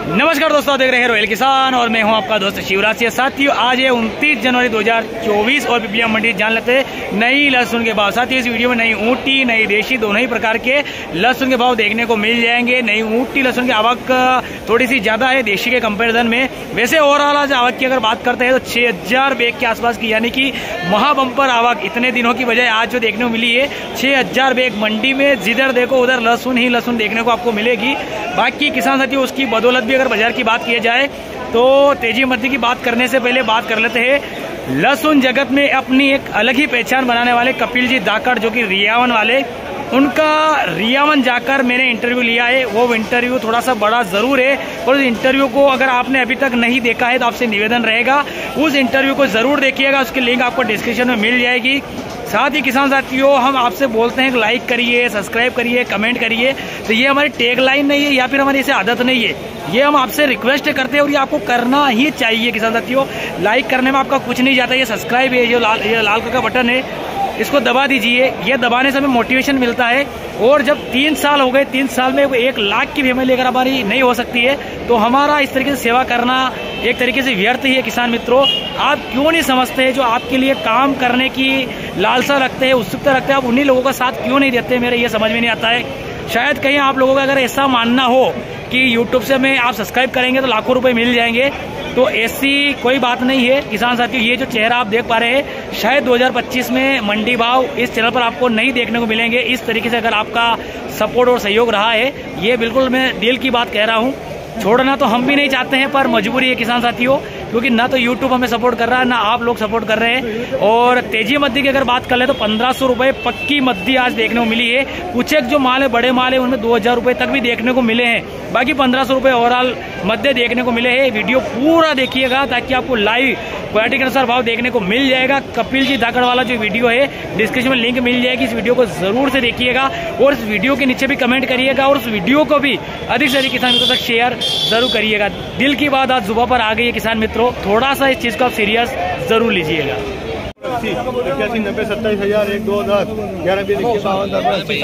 नमस्कार दोस्तों, देख रहे हैं रॉयल किसान और मैं हूं आपका दोस्त शिवराज। साथियों, आज है 29 जनवरी 2024 और पिपलिया मंडी जान लेते हैं नई लहसुन के भाव। साथियों, इस वीडियो में नई ऊँटी नई देशी दोनों ही प्रकार के लहसुन के भाव देखने को मिल जाएंगे। नई ऊँटी लहसुन की आवक थोड़ी सी ज्यादा है देशी के कंपेरिजन में। वैसे ओवरऑल आज आवक की अगर बात करते हैं तो 6000 बैग के आसपास की, यानी कि महाबंपर आवक इतने दिनों की बजाय आज जो देखने को मिली है 6000 बैग मंडी में। जिधर देखो उधर लहसुन ही लहसुन देखने को आपको मिलेगी। बाकी किसान साथियों, उसकी बदौलत भी अगर बाजार की बात की जाए तो तेजी मंदी की बात करने से पहले बात कर लेते हैं लहसुन जगत में अपनी एक अलग ही पहचान बनाने वाले कपिल जी धाकड़, जो कि रियावन वाले, उनका रियावन जाकर मैंने इंटरव्यू लिया है। वो इंटरव्यू थोड़ा सा बड़ा जरूर है और उस इंटरव्यू को अगर आपने अभी तक नहीं देखा है तो आपसे निवेदन रहेगा उस इंटरव्यू को जरूर देखिएगा। उसकी लिंक आपको डिस्क्रिप्शन में मिल जाएगी। साथ ही किसान साथियों, हम आपसे बोलते हैं कि लाइक करिए, सब्सक्राइब करिए, कमेंट करिए। तो ये हमारी टैग लाइन नहीं है या फिर हमारी इसे आदत नहीं है, ये हम आपसे रिक्वेस्ट करते हैं और ये आपको करना ही चाहिए। किसान साथियों, लाइक करने में आपका कुछ नहीं जाता। ये सब्सक्राइब है, ये लाल कलर का बटन है, इसको दबा दीजिए। ये दबाने से हमें मोटिवेशन मिलता है। और जब 3 साल हो गए, 3 साल में 1 लाख की फैमिली अगर हमारी नहीं हो सकती है तो हमारा इस तरीके से सेवा करना एक तरीके से व्यर्थ ही है। किसान मित्रों, आप क्यों नहीं समझते हैं जो आपके लिए काम करने की लालसा रखते हैं, उत्सुकता रखते हैं, आप उन्हीं लोगों का साथ क्यों नहीं देते? मेरे ये समझ में नहीं आता है। शायद कहीं आप लोगों का अगर ऐसा मानना हो कि यूट्यूब से में आप सब्सक्राइब करेंगे तो लाखों रुपए मिल जाएंगे, तो ऐसी कोई बात नहीं है। किसान साथियों, ये जो चेहरा आप देख पा रहे हैं शायद 2025 में मंडी भाव इस चैनल पर आपको नहीं देखने को मिलेंगे। इस तरीके से अगर आपका सपोर्ट और सहयोग रहा है, ये बिल्कुल मैं दिल की बात कह रहा हूँ। छोड़ना तो हम भी नहीं चाहते हैं पर मजबूरी है किसान साथियों, क्योंकि ना तो YouTube हमें सपोर्ट कर रहा है ना आप लोग सपोर्ट कर रहे हैं। और तेजी मद्दी की अगर बात कर ले तो 1500 रुपए पक्की मद्दी आज देखने को मिली है। कुछ एक जो माल है, बड़े माल है, उनमें 2000 रुपए तक भी देखने को मिले हैं। बाकी 1500 रुपए ओवरऑल मद्दे देखने को मिले हैं। वीडियो पूरा देखिएगा ताकि आपको लाइव क्वालिटी के अनुसार भाव देखने को मिल जाएगा। कपिल जी धाकड़ वाला जो वीडियो है डिस्क्रिप्शन में लिंक मिल जाएगी, इस वीडियो को जरूर से देखिएगा और इस वीडियो के नीचे भी कमेंट करिएगा और उस वीडियो को भी अधिक से अधिक किसान मित्रों तक शेयर जरूर करिएगा। दिल की बात आज जुबान पर आ गई है किसान मित्रों, थोड़ा सा इस चीज को आप सीरियस जरूर लीजिएगा। 80, 81, 90, 27,000, 1, 2, 10, 11, 20, 21, 22, 27,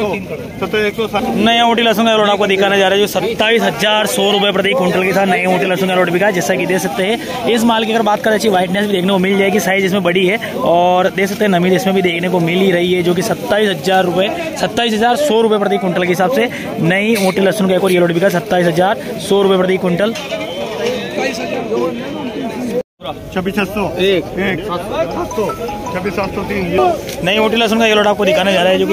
160, नया ऊँटी लहसुन का लोड आपको दिखाने जा रहा है जो 27,100 रुपए प्रति क्विंटल के साथ नए ऊँटी लहसुन का लोड बिका है। जैसा कि देख सकते हैं इस माल की अगर बात करें, अच्छी व्हाइटनेस भी देखने को मिल जाएगी, साइज इसमें बड़ी है और देख सकते हैं नमी इसमें भी देखने को मिल ही रही है, जो कि 27,100 रुपए प्रति क्विंटल के हिसाब से नई ऊँटी लहसुन का एक और ये लोड बिका 27,100 रुपए प्रति क्विंटल। 26,600, 26,703 नई ऊँटी लहसुन का ये लोड आपको दिखाने जा रहा है जो कि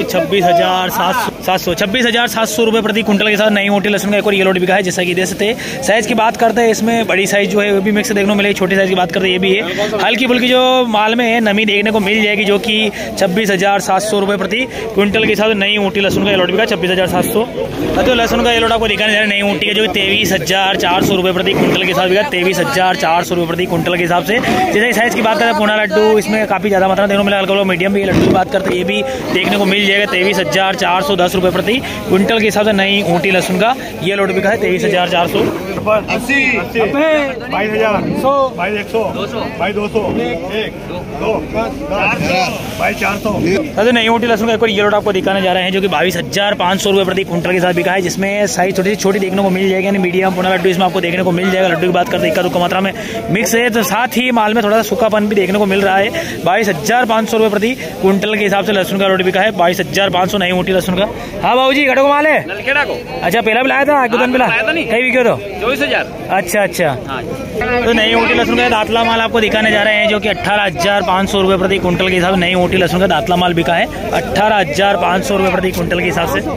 26,700 रुपए प्रति क्विंटल के साथ नई ऊँटी लहसुन का एक और ये लोड बिका है। जैसा कि देख सकते हैं साइज की बात करते हैं, इसमें बड़ी साइज जो है वो भी मिक्स देखने को मिलेगी, छोटी साइज की बात करते हैं ये भी है। हल्की फुल्की जो माल में है नमी देखने को मिल जाएगी, जो कि 26,700 रुपए प्रति क्विंटल के साथ नई ऊँटी लहसुन का ये लोड बिका 26,700। तो लहसुन का ये लोड आपको दिखाने जा रहा है नई ऊँटी का, जो 23,400 रुपए प्रति क्विंटल के साथ बिका 23,400 रुपए प्रति क्विंटल के हिसाब से। जैसे साइज की बात करें पूना लड्डू, इसमें काफी ज्यादा मात्रा देखने को मिला, हल्का मीडियम भी लड्डू की बात करते हैं ये भी देखने को मिल जाएगा 23,410 रुपए प्रति क्विंटल के हिसाब से नई ऊँटी लहसुन का ये लोड बिका है 23,400। 80, 22,100, 22,100, 22,200, 1, 2, 22,400। नई ऊँटी लहसुन का एक और ये लोड आपको दिखाने जा रहे हैं जो कि 22,500 रुपए प्रति क्विंटल के साथ बिका है, जिसमें साइज थोड़ी सी छोटी देखने को मिल जाएगी, यानी मीडियम पूना लड्डू इसमें आपको देखने को मिल जाएगा। लड्डू की बात करते हैं इक्का दुक्का मात्रा में मिक्स है, तो साथ ही माल में थोड़ा सा सूखापन भी देखने को मिल रहा है। 22,500 रुपए प्रति क्विंटल के हिसाब से लहसुन का लोड बिका है 22,500 नई ऊँटी लहसुन का। हाँ बाबू जी, घटो को माल है नलखेड़ा को। अच्छा, पहला भी लाया था एक दो दिन पहला कहीं बिके तो 24,000। अच्छा अच्छा, तो नई ऊँटी लहसुन का दातला माल आपको दिखाने जा रहे हैं जो कि 18,500 रुपए प्रति क्विंटल के हिसाब से नई ऊँटी लहसुन का दातला माल बिका है 18,500 रुपए प्रति क्विंटल के हिसाब से।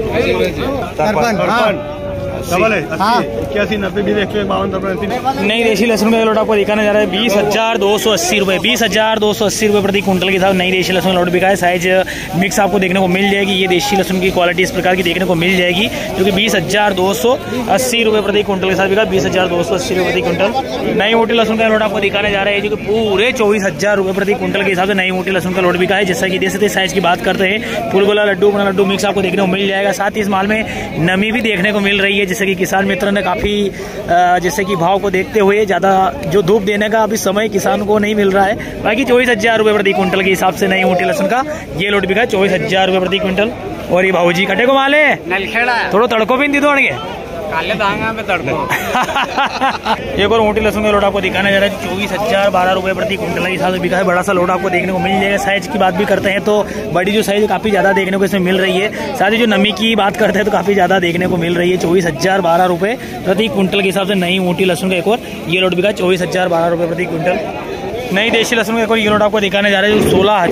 डबल है 81, 90, 20, 152, नई देशी लहसुन का लोड आपको दिखाने जा रहा है 20,280 रुपए 20,280 रुपए प्रति क्विंटल के साथ नई देशी लहसुन का लोड बिका है। साइज मिक्स आपको देखने को मिल जाएगी, ये देशी लहसुन की क्वालिटी इस प्रकार की देखने को मिल जाएगी, जो कि 20,280 रुपए प्रति क्विंटल के साथ बिका 20,280 रुपए प्रति क्विंटल। नई ऊँटी लहसुन का लोड आपको दिखाने जा रहा है जो कि पूरे 24,000 रुपए प्रति क्विंटल के हिसाब से नई ऊँटी लहसुन का लोड बिका है। जैसा कि देख सकते हैं साइज की बात करते हैं, फुलगोला लड्डू बना लड्डू मिक्स आपको देखने को मिल जाएगा। साथ ही इस माल में नमी भी देखने को मिल रही है, जैसे कि किसान मित्र ने काफी जैसे कि भाव को देखते हुए ज्यादा जो धूप देने का अभी समय किसान को नहीं मिल रहा है। बाकी 24,000 रुपए प्रति क्विंटल के हिसाब से नई ऊँटी लहसुन का ये लोड बिका है 24,000 रुपए प्रति क्विंटल। और ये भाऊ जी कटे को माल है नलखेड़ा, थोड़ा तड़को भी दी दौड़ एक और मोटी लहसुन का लोट आपको दिखाना जा रहा है 24,012 रुपये प्रति क्विंटल के हिसाब से बिका है। बड़ा सा लोट आपको देखने को मिल जाएगा। साइज की बात भी करते हैं तो बड़ी जो साइज काफी ज्यादा देखने को इसमें मिल रही है। साथ ही जो नमी की बात करते हैं तो काफी ज्यादा देखने को मिल रही है। 24,012 रुपये प्रति क्विंटल के हिसाब से नई मोटी लहसुन का एक और ये लोट बिका 24,012 रुपये प्रति क्विंटल। नई देशी लहसुन का एक और ये लोट आपको दिखाने जा रहा है जो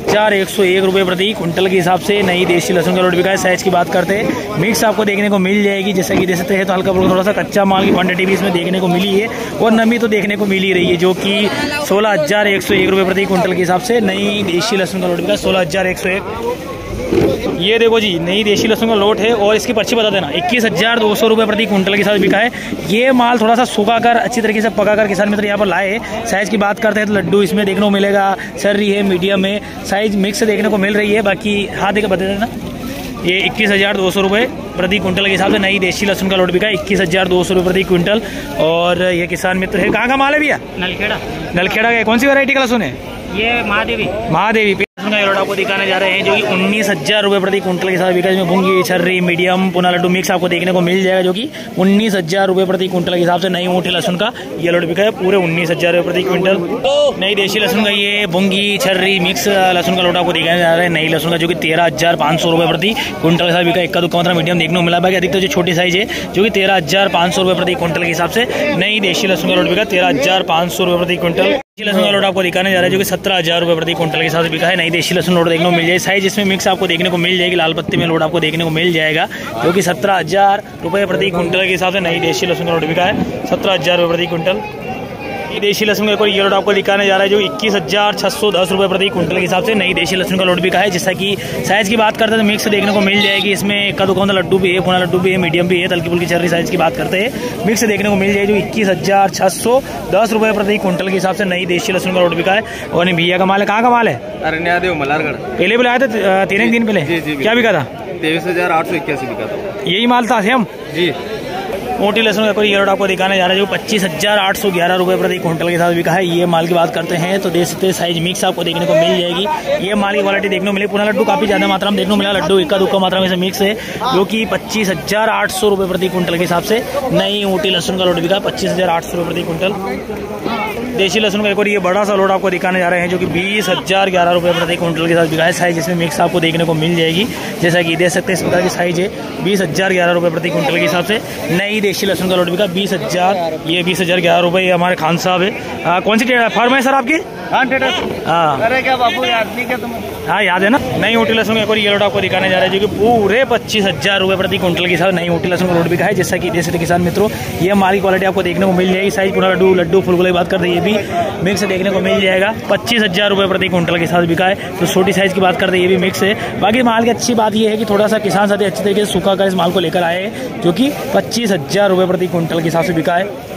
16,101 रुपये प्रति क्विंटल के हिसाब से नई देशी लहसुन का लोट बिका है। साइज की बात करते हैं मिक्स आपको देखने को मिल जाएगी। जैसा कि देख सकते हैं तो हल्का थोड़ा सा कच्चा माल की क्वांटिटी भी इसमें देखने को मिली है और नमी तो देखने को मिल ही रही है, जो कि 16,101 रुपये प्रति क्विंटल के हिसाब से नई देशी लहसुन का लोट बिका 16,101। ये देखो जी नई देशी लहसुन का लोट है और इसकी पर्ची बता देना 21,200 रुपये प्रति क्विंटल के साथ बिका है। ये माल थोड़ा सा सूखा कर अच्छी तरीके से पका कर किसान मित्र यहाँ पर लाए। साइज की बात करते हैं तो लड्डू इसमें देखने को मिलेगा, सर्री है, मीडियम है, साइज मिक्स देखने को मिल रही है। बाकी हाथ देकर बता देना ये 21,200 रुपये प्रति क्विंटल के हिसाब से नई देशी लहसुन का लोट बिका है 21,200 रुपये प्रति क्विंटल। और ये किसान मित्र है, कहाँ का माल है भैया? नलखेड़ा। नलखेड़ा का कौन सी वैरायटी का लहसुन है? ये महादेवी लहसुन का लोट आपको दिखाने जा रहे हैं जो कि 19,000 रुपये प्रति क्विंटल के साथ बिका है। इसमें भूंगी, छर्री, मीडियम, पुना लड्डू मिक्स आपको देखने को मिल जाएगा, जो कि 19,000 रुपये प्रति क्विंटल के हिसाब से नई मोटी लहसुन का ये लोट बिका है पूरे 19,000 रुपये प्रति क्विंटल। नई देशी लहसुन का ये भूंगी, छर्री मिक्स लहसुन का लोट आपको दिखाने जा रहा है नई लहसुन का, जो कि 13,500 रुपये प्रति क्विंटल के साथ बिका। इक्का दुक्का मात्रा मीडियम देखने को मिला। बाकी अधिकतर जो छोटी साइज है जो कि 13,500 रुपये प्रति क्विंटल के हिसाब से नई देशी लहसुन का लोट बिका 13,500 रुपये प्रति क्विंटल। देशी लहसुन का लोट आपको दिखाने जा रहा है जो कि 17,000 रुपये प्रति क्विंटल के साथ बिका है। नई देशी लहसुन लोट देखने को मिल जाए। साइज इसमें मिक्स आपको देखने को मिल जाएगी। लाल पत्ती में लोट आपको देखने को मिल जाएगा जो कि 17,000 रुपये प्रति क्विंटल के हिसाब से नई देशी लहसुन का लोट बिका है 17,000 रुपये प्रति क्विंटल। देशी लहसुन का कोई ये लोट आपको दिखाने जा रहा है जो 21,610 रुपये प्रति क्विंटल के हिसाब से नई देशी लहसुन का लोट बिका है। जैसा कि साइज की बात करते हैं तो मिक्स देखने को मिल जाएगी। इसमें इक्का दुक्का लड्डू भी है, पुना लड्डू भी है, मीडियम भी है, हल्की फुल्की छर्री साइज की बात करते हैं मिक्स देखने को मिल जाएगी जो 21,610 रुपये प्रति क्विंटल के हिसाब से नई देशी लहसुन का लोट बिका है। और भैया का माल है, कहाँ का माल है? अरण्या मलारगढ़। पहले बुलाया था 3 दिन पहले। क्या बिका था? 23,881 बिका था। यही माल था सेम जी। मोटी लहसुन का कोई ये लोट आपको दिखाने जा रहा है जो 25,811 रुपये प्रति क्विंटल के साथ बिका है। ये माल की बात करते हैं तो देख सकते हैं साइज मिक्स आपको देखने को मिल जाएगी। ये माल की क्वालिटी देखने को मिली। पुना लड्डू काफी ज्यादा मात्रा में देखने को मिला। लड्डू इक्का दुक्का मात्रा में से मिक्स है जो कि 25,800 रुपये प्रति क्विंटल के हिसाब से नई मोटी लहसुन का लोट बिका 25,800 रुपये प्रति क्विंटल। देशी लहसुन का एक और ये बड़ा सा लोट आपको दिखाने जा रहे हैं जो कि 20,011 रुपये प्रति क्विंटल के साथ बिका है। साइज इसमें मिक्स आपको देखने को मिल जाएगी। जैसा कि देख सकते हैं इस प्रकार की साइज है 20,011 रुपये प्रति क्विंटल के हिसाब से नई देशी लहसुन का लोट बिका 20,000। ये 20,011 रुपये हमारे खान साहब है। कौन सी फार्म है सर आपकी? अरे क्या बापू याद नहीं क्या तुम? हाँ याद है ना। नई मोटी लहसुन का एक और ये लोट आपको दिखाने जा रहा है जो कि पूरे 25,000 रुपये प्रति क्विंटल के साथ नई मोटी लहसुन का लोट बिका है। जैसा कि देख सकते किसान मित्रों ये माल की क्वालिटी आपको देखने को मिल जाएगी। साइज पूरा लड्डू फुलगुला की बात करते हैं ये भी मिक्स देखने को मिल जाएगा 25,000 रुपये प्रति क्विंटल के साथ बिका है। तो छोटी साइज की बात करते हैं ये भी मिक्स है। बाकी माल की अच्छी बात ये है कि थोड़ा सा किसान साथी अच्छी तरीके से सूखा कर इस माल को लेकर आए हैं जो कि 25,000 रुपये प्रति क्विंटल के हिसाब से बिका है।